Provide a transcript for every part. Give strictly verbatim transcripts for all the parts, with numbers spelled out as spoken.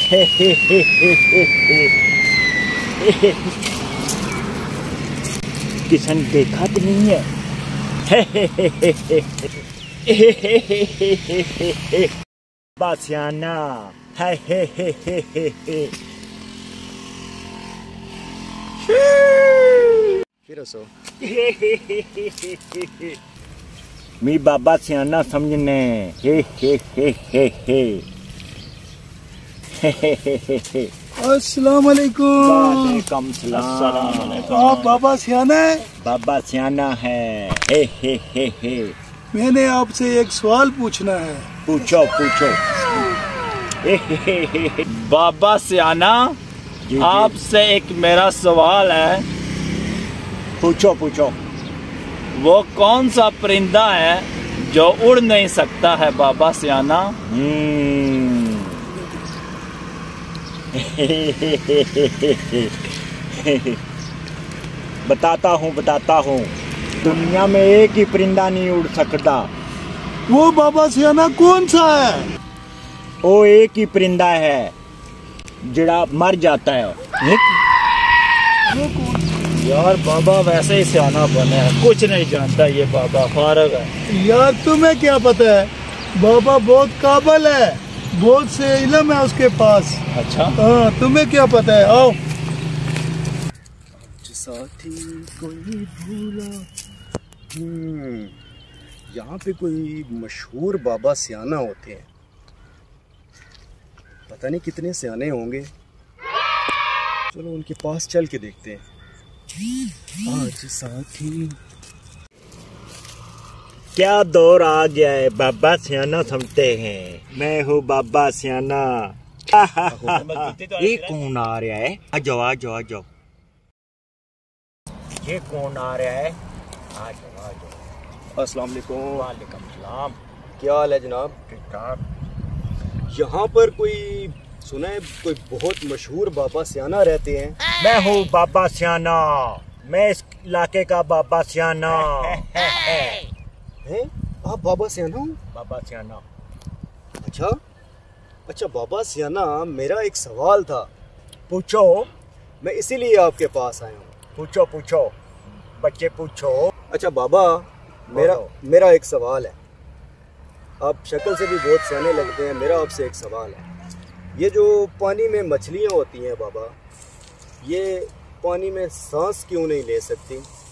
किशन देखा तो नहीं है। बासियाना है हे हे हे हे हे। फिर हंसो। मी बाबा सियाना समझने हे हे हे हे हे। अस्सलाम वालेकुम। वालेकुम सलाम। आप बाबा सियाना है? बाबा सियाना है। हे हे हे हे। मैंने आपसे एक सवाल पूछना है। पूछो पूछो। बाबा सियाना, आपसे एक मेरा सवाल है। पूछो पूछो। वो कौन सा परिंदा है जो उड़ नहीं सकता है बाबा सियाना? बताता हूँ बताता हूँ। दुनिया में एक ही परिंदा नहीं उड़ सकता। वो बाबा सियाना कौन सा है? वो एक ही परिंदा है जड़ा मर जाता है। यार बाबा वैसे ही सियाना बने है, कुछ नहीं जानता ये बाबा, फारग है। यार तुम्हें क्या पता है, बाबा बहुत काबिल है, बहुत से इल्म है उसके पास। अच्छा हाँ, तुम्हें क्या पता है? आओ। साथी कोई भूला। हम्म, यहाँ पे कोई मशहूर बाबा सियाना होते हैं, पता नहीं कितने सियाने होंगे। चलो उनके पास चल के देखते हैं। आज साथी क्या दौर आ गया है, बाबा सियाना समझते हैं। मैं हूँ बाबा सियाना। ये कौन आ रहा है? आ जाओ आ जाओ आ जाओ। ये कौन आ रहा है? आ जाओ आ जाओ। अस्सलाम वालेकुम। वालेकुम सलाम। क्या हाल है जनाब? ठीक ठाक। यहाँ पर कोई सुना है कोई बहुत मशहूर बाबा सियाना रहते हैं? मैं हूँ बाबा सियाना। मैं इस इलाके का बाबा सियाना। हैं? आप बाबा सियाना हो? बाबा सियाना। अच्छा अच्छा बाबा सियाना, मेरा एक सवाल था। पूछो। मैं इसीलिए आपके पास आया हूँ। पूछो पूछो बच्चे पूछो। अच्छा बाबा, मेरा मेरा एक सवाल है। आप शक्ल से भी बहुत सियाने लगते हैं। मेरा आपसे एक सवाल है। ये जो पानी में मछलियाँ होती हैं बाबा, ये पानी में सांस क्यों नहीं ले सकती?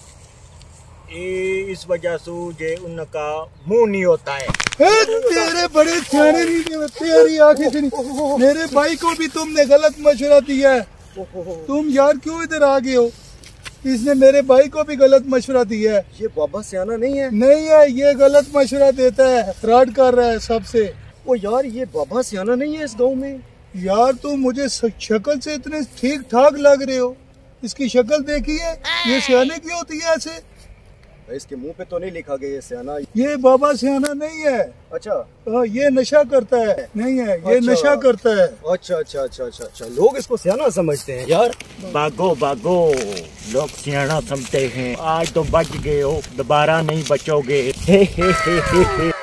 इस वजह से जे उनका मुंह नहीं होता है। तेरे बड़े सियाने नहीं थे, तेरी आंखें से नहीं। मेरे भाई को भी तुमने गलत मशवरा दिया है। तुम यार क्यों इधर आ गए हो? इसने मेरे भाई को भी गलत मशवरा दिया है। ये बाबा सियाना नहीं है? नहीं है, ये गलत मशवरा देता है, फ्रॉड कर रहा है सबसे। ओ यार, ये बाबा सियाना नहीं है इस गांव में। यार तुम मुझे शक्ल से इतने ठीक ठाक लग रहे हो, इसकी शक्ल देखी है? ये सियाने की होती है ऐसे? इसके मुंह पे तो नहीं लिखा गया ये सियाना। ये बाबा सियाना नहीं है। अच्छा। आ, ये नशा करता है। नहीं है, ये अच्छा, नशा करता है। अच्छा अच्छा अच्छा अच्छा अच्छा लोग इसको सियाना समझते हैं यार। भागो भागो, लोग सियाना समझते हैं। आज तो बच गए हो, दोबारा नहीं बचोगे।